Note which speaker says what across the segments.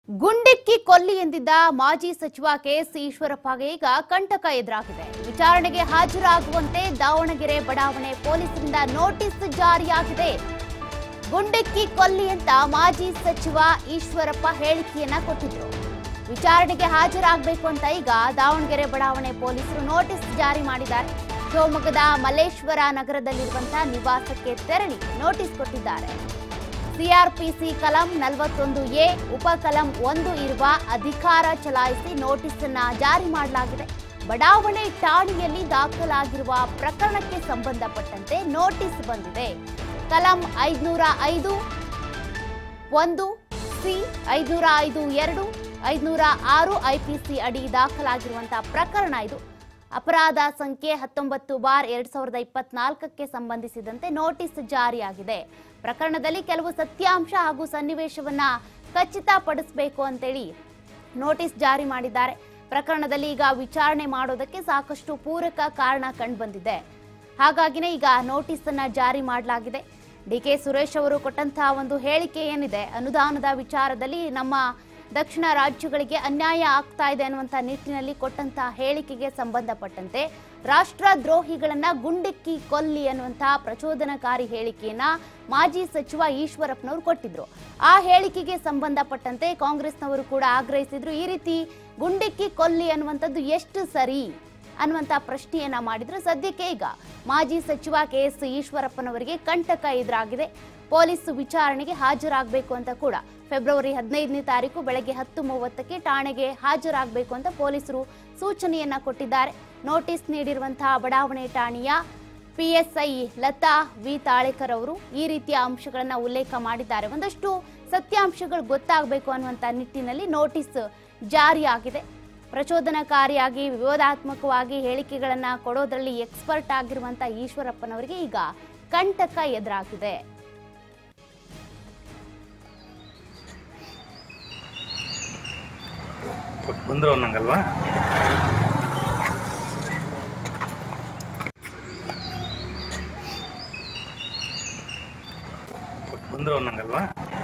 Speaker 1: ಗುಂಡಿಕ್ಕಿ ಕೊಲ್ಲಿ ಎಂದಿದ್ದ ಮಾಜಿ ಸಚಿವ ಕೆಎಸ್ ಈಶ್ವರಪ್ಪಗೆ ಈಗ ಕಂಟಕ ಎದುರಾಗಿದೆ. ವಿಚಾರಣೆಗೆ ಹಾಜರಾಗುವಂತೆ ದಾವಣಗೆರೆ ಬಡಾವಣೆ ಪೊಲೀಸರಿಂದ ನೋಟಿಸ್ ಜಾರಿಯಾಗಿದೆ. ಗುಂಡಿಕ್ಕಿ ಕೊಲ್ಲಿ ಅಂತ ಮಾಜಿ ಸಚಿವ ಈಶ್ವರಪ್ಪ ಹೇಳಿಕೆಯನ್ನ ಕೊಟ್ಟಿದ್ರು. ವಿಚಾರಣೆಗೆ ಹಾಜರಾಗಬೇಕು ಅಂತ ಈಗ ದಾವಣಗೆರೆ ಬಡಾವಣೆ ಪೊಲೀಸರು ನೋಟಿಸ್ ಜಾರಿ ಮಾಡಿದ್ದಾರೆ. ಶಿವಮೊಗ್ಗದ ಮಲ್ಲೇಶ್ವರ ನಗರದಲ್ಲಿರುವಂತಹ ನಿವಾಸಕ್ಕೆ ತೆರಳಿ ನೋಟಿಸ್ ಕೊಟ್ಟಿದ್ದಾರೆ. ಸಿಆರ್ಪಿಸಿ ಕಲಂ 41A ಉಪಕಲಂ 1 ಇರುವ ಅಧಿಕಾರ ಚಲಾಯಿಸಿ ನೋಟಿಸ್ ಅನ್ನು ಜಾರಿ ಮಾಡಲಾಗಿದೆ. ಬಡಾವಣೆ ಠಾಣೆಯಲ್ಲಿ ದಾಖಲಾಗಿರುವ ಪ್ರಕರಣಕ್ಕೆ ಸಂಬಂಧಪಟ್ಟಂತೆ ನೋಟಿಸ್ ಬಂದಿದೆ. ಕಲಂ 505 1 ಸಿ 505 2 506 ಐಪಿಸಿ ಅಡಿ ದಾಖಲಾಗಿರುವಂತಹ ಪ್ರಕರಣ ಇದು. ಅಪರಾಧ ಸಂಖ್ಯೆ 19/2024ಕ್ಕೆ ಸಂಬಂಧಿಸಿದಂತೆ ನೋಟಿಸ್ ಜಾರಿಯಾಗಿದೆ. ಪ್ರಕರಣದಲ್ಲಿ ಕೆಲವು ಸತ್ಯಾಂಶ ಹಾಗೂ ಸನ್ನಿವೇಶವನ್ನ ಖಚಿತಪಡಿಸಬೇಕು ಅಂತೇಳಿ ನೋಟಿಸ್ ಜಾರಿ ಮಾಡಿದ್ದಾರೆ. ಪ್ರಕರಣದಲ್ಲಿ ಈಗ ವಿಚಾರಣೆ ಮಾಡೋದಕ್ಕೆ ಸಾಕಷ್ಟು ಪೂರಕ ಕಾರಣ ಕಂಡುಬಂದಿದೆ. ಹಾಗಾಗಿನೇ ಈಗ ನೋಟಿಸ್ ಅನ್ನ ಜಾರಿ ಮಾಡಲಾಗಿದೆ. ಡಿಕೆ ಸುರೇಶ್ ಅವರು ಕೊಟ್ಟಂತಹ ಒಂದು ಹೇಳಿಕೆ ಏನಿದೆ, ಅನುದಾನದ ವಿಚಾರದಲ್ಲಿ ನಮ್ಮ ದಕ್ಷಿಣ ರಾಜ್ಯಗಳಿಗೆ ಅನ್ಯಾಯ ಆಗ್ತಾ ಇದೆ ಅನ್ನುವಂಥ ನಿಟ್ಟಿನಲ್ಲಿ ಕೊಟ್ಟಂತಹ ಹೇಳಿಕೆಗೆ ಸಂಬಂಧಪಟ್ಟಂತೆ ರಾಷ್ಟ್ರದ್ರೋಹಿಗಳನ್ನ ಗುಂಡಿಕ್ಕಿ ಕೊಲ್ಲಿ ಅನ್ನುವಂತಹ ಪ್ರಚೋದನಕಾರಿ ಹೇಳಿಕೆಯನ್ನ ಮಾಜಿ ಸಚಿವ ಈಶ್ವರಪ್ಪನವರು ಕೊಟ್ಟಿದ್ರು. ಆ ಹೇಳಿಕೆಗೆ ಸಂಬಂಧಪಟ್ಟಂತೆ ಕಾಂಗ್ರೆಸ್ನವರು ಕೂಡ ಆಗ್ರಹಿಸಿದ್ರು. ಈ ರೀತಿ ಗುಂಡಿಕ್ಕಿ ಕೊಲ್ಲಿ ಅನ್ನುವಂಥದ್ದು ಎಷ್ಟು ಸರಿ ಅನ್ನುವಂಥ ಪ್ರಶ್ನೆಯನ್ನ ಮಾಡಿದ್ರು. ಸದ್ಯಕ್ಕೆ ಈಗ ಮಾಜಿ ಸಚಿವ ಕೆಎಸ್ ಈಶ್ವರಪ್ಪನವರಿಗೆ ಕಂಟಕ ಎದುರಾಗಿದೆ. ಪೊಲೀಸ್ ವಿಚಾರಣೆಗೆ ಹಾಜರಾಗಬೇಕು ಅಂತ ಕೂಡ ಫೆಬ್ರವರಿ 15ನೇ ತಾರೀಕು ಬೆಳಗ್ಗೆ 10:30ಕ್ಕೆ ಠಾಣೆಗೆ ಹಾಜರಾಗಬೇಕು ಅಂತ ಪೊಲೀಸರು ಸೂಚನೆಯನ್ನ ಕೊಟ್ಟಿದ್ದಾರೆ. ನೋಟಿಸ್ ನೀಡಿರುವಂತಹ ಬಡಾವಣೆ ಠಾಣೆಯ PSI ಲತಾ ವಿ ತಾಳೇಕರ್ ಅವರು ಈ ರೀತಿಯ ಅಂಶಗಳನ್ನ ಉಲ್ಲೇಖ ಮಾಡಿದ್ದಾರೆ. ಒಂದಷ್ಟು ಸತ್ಯಾಂಶಗಳು ಗೊತ್ತಾಗಬೇಕು ಅನ್ನುವಂಥ ನಿಟ್ಟಿನಲ್ಲಿ ನೋಟಿಸ್ ಜಾರಿಯಾಗಿದೆ. ಪ್ರಚೋದನಕಾರಿಯಾಗಿ ವಿವಾದಾತ್ಮಕವಾಗಿ ಹೇಳಿಕೆಗಳನ್ನ ಕೊಡೋದ್ರಲ್ಲಿ ಎಕ್ಸ್ಪರ್ಟ್ ಆಗಿರುವಂತಹ ಈಶ್ವರಪ್ಪನವರಿಗೆ ಈಗ ಕಂಟಕ ಎದುರಾಗಿದೆ.
Speaker 2: ಬಂದ್ರು ಅನ್ನಂಗಲ್ವಾ? ಬಂದ್ರು ಅನ್ನಂಗಲ್ವಾ?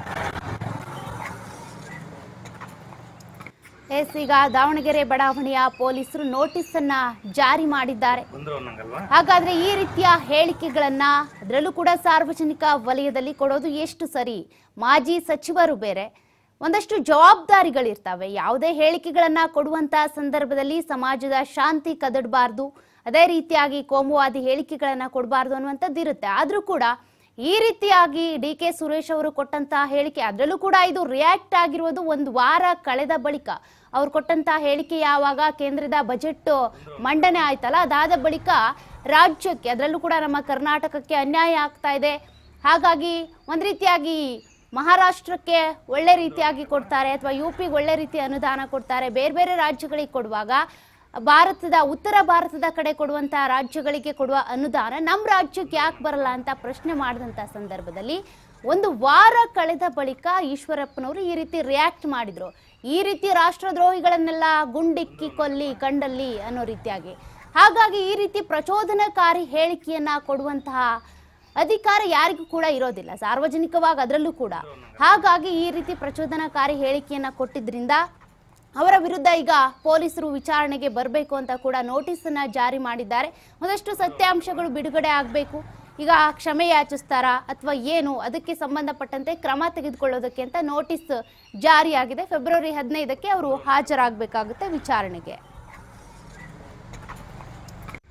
Speaker 1: ಈಗ ದಾವಣಗೆರೆ ಬಡಾವಣೆಯ ಪೊಲೀಸರು ನೋಟಿಸ್ ಅನ್ನ ಜಾರಿ ಮಾಡಿದ್ದಾರೆ. ಹಾಗಾದ್ರೆ ಈ ರೀತಿಯ ಹೇಳಿಕೆಗಳನ್ನ ಅದರಲ್ಲೂ ಕೂಡ ಸಾರ್ವಜನಿಕ ವಲಯದಲ್ಲಿ ಕೊಡೋದು ಎಷ್ಟು ಸರಿ? ಮಾಜಿ ಸಚಿವರು ಬೇರೆ, ಒಂದಷ್ಟು ಜವಾಬ್ದಾರಿಗಳಿರ್ತವೆ. ಯಾವುದೇ ಹೇಳಿಕೆಗಳನ್ನ ಕೊಡುವಂತ ಸಂದರ್ಭದಲ್ಲಿ ಸಮಾಜದ ಶಾಂತಿ ಕದಡಬಾರ್ದು, ಅದೇ ರೀತಿಯಾಗಿ ಕೋಮುವಾದಿ ಹೇಳಿಕೆಗಳನ್ನ ಕೊಡಬಾರ್ದು ಅನ್ನುವಂಥದ್ದು ಇರುತ್ತೆ. ಆದ್ರೂ ಕೂಡ ಈ ರೀತಿಯಾಗಿ ಡಿಕೆ ಸುರೇಶ್ ಅವರು ಕೊಟ್ಟಂತಹ ಹೇಳಿಕೆ, ಅದರಲ್ಲೂ ಕೂಡ ಇದು ರಿಯಾಕ್ಟ್ ಆಗಿರುವುದು ಒಂದು ವಾರ ಕಳೆದ ಬಳಿಕ. ಅವ್ರು ಕೊಟ್ಟಂತಹ ಹೇಳಿಕೆ ಯಾವಾಗ ಕೇಂದ್ರದ ಬಜೆಟ್ ಮಂಡನೆ ಆಯ್ತಲ್ಲ, ಅದಾದ ಬಳಿಕ ರಾಜ್ಯಕ್ಕೆ, ಅದರಲ್ಲೂ ಕೂಡ ನಮ್ಮ ಕರ್ನಾಟಕಕ್ಕೆ ಅನ್ಯಾಯ ಆಗ್ತಾ ಇದೆ, ಹಾಗಾಗಿ ಒಂದ್ ರೀತಿಯಾಗಿ ಮಹಾರಾಷ್ಟ್ರಕ್ಕೆ ಒಳ್ಳೆ ರೀತಿಯಾಗಿ ಕೊಡ್ತಾರೆ ಅಥವಾ UPಗೆ ಒಳ್ಳೆ ರೀತಿಯ ಅನುದಾನ ಕೊಡ್ತಾರೆ, ಬೇರೆ ಬೇರೆ ರಾಜ್ಯಗಳಿಗೆ ಕೊಡುವಾಗ ಭಾರತದ ಉತ್ತರ ಭಾರತದ ಕಡೆ ಕೊಡುವಂತಹ ರಾಜ್ಯಗಳಿಗೆ ಕೊಡುವ ಅನುದಾನ ನಮ್ಮ ರಾಜ್ಯಕ್ಕೆ ಯಾಕೆ ಬರಲ್ಲ ಅಂತ ಪ್ರಶ್ನೆ ಮಾಡಿದಂತ ಸಂದರ್ಭದಲ್ಲಿ ಒಂದು ವಾರ ಕಳೆದ ಬಳಿಕ ಈಶ್ವರಪ್ಪನವರು ಈ ರೀತಿ ರಿಯಾಕ್ಟ್ ಮಾಡಿದ್ರು. ಈ ರೀತಿ ರಾಷ್ಟ್ರದ್ರೋಹಿಗಳನ್ನೆಲ್ಲ ಗುಂಡಿಕ್ಕಿ ಕೊಲ್ಲಿ ಕಂಡಲ್ಲಿ ಅನ್ನೋ ರೀತಿಯಾಗಿ. ಹಾಗಾಗಿ ಈ ರೀತಿ ಪ್ರಚೋದನಕಾರಿ ಹೇಳಿಕೆಯನ್ನ ಕೊಡುವಂತಹ ಅಧಿಕಾರ ಯಾರಿಗೂ ಕೂಡ ಇರೋದಿಲ್ಲ, ಸಾರ್ವಜನಿಕವಾಗಿ ಅದರಲ್ಲೂ ಕೂಡ. ಹಾಗಾಗಿ ಈ ರೀತಿ ಪ್ರಚೋದನಕಾರಿ ಹೇಳಿಕೆಯನ್ನ ಕೊಟ್ಟಿದ್ರಿಂದ ಅವರ ವಿರುದ್ಧ ಈಗ ಪೊಲೀಸರು ವಿಚಾರಣೆಗೆ ಬರಬೇಕು ಅಂತ ಕೂಡ ನೋಟಿಸ್ ಅನ್ನ ಜಾರಿ ಮಾಡಿದ್ದಾರೆ. ಒಂದಷ್ಟು ಸತ್ಯಾಂಶಗಳು ಬಿಡುಗಡೆ ಆಗಬೇಕು. ಈಗ ಕ್ಷಮೆ ಯಾಚಿಸ್ತಾರಾ ಅಥವಾ ಏನು, ಅದಕ್ಕೆ ಸಂಬಂಧಪಟ್ಟಂತೆ ಕ್ರಮ ತೆಗೆದುಕೊಳ್ಳೋದಕ್ಕೆ ಅಂತ ನೋಟಿಸ್ ಜಾರಿಯಾಗಿದೆ. ಫೆಬ್ರವರಿ 15ಕ್ಕೆ ಅವರು ಹಾಜರಾಗಬೇಕಾಗುತ್ತೆ ವಿಚಾರಣೆಗೆ.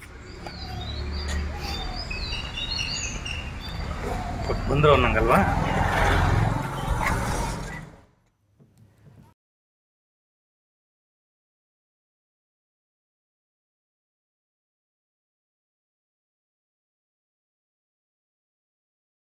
Speaker 2: ಬಂದ್ರು ಅನ್ನಂಗಲ್ವಾ?